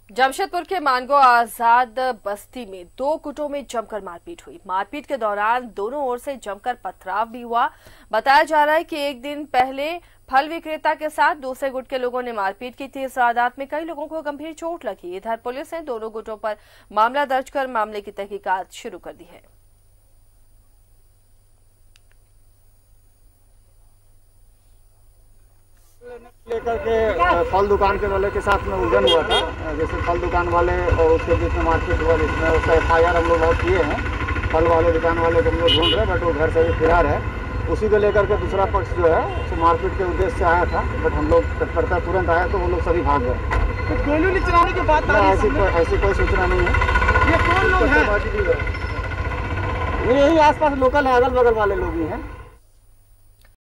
जमशेदपुर के मानगो आजाद बस्ती में दो गुटों में जमकर मारपीट हुई। मारपीट के दौरान दोनों ओर से जमकर पथराव भी हुआ। बताया जा रहा है कि एक दिन पहले फल विक्रेता के साथ दूसरे गुट के लोगों ने मारपीट की थी। इस वारदात में कई लोगों को गंभीर चोट लगी। इधर पुलिस ने दोनों गुटों पर मामला दर्ज कर मामले की तहकीकात शुरू कर दी है। लेकर के फल दुकान के वाले के साथ में उलझन हुआ था। जैसे फल दुकान वाले और उसके बीच में मारपीट हुआ, जिसमें उसका FIR हम लोग बहुत किए हैं। फल वाले दुकान वाले को हम लोग ढूंढ रहे हैं, बट वो घर से भी फरार है। उसी को लेकर के दूसरा पक्ष जो है उसको मारपीट के उद्देश्य से आया था, बट हम लोग तत्परता तुरंत आया तो वो लोग सभी भाग गए। तो गोली चलाने की बात ऐसी कोई सूचना नहीं है। ये कौन लोग हैं? यही आसपास लोकल है, अगल बगल वाले लोग ही हैं।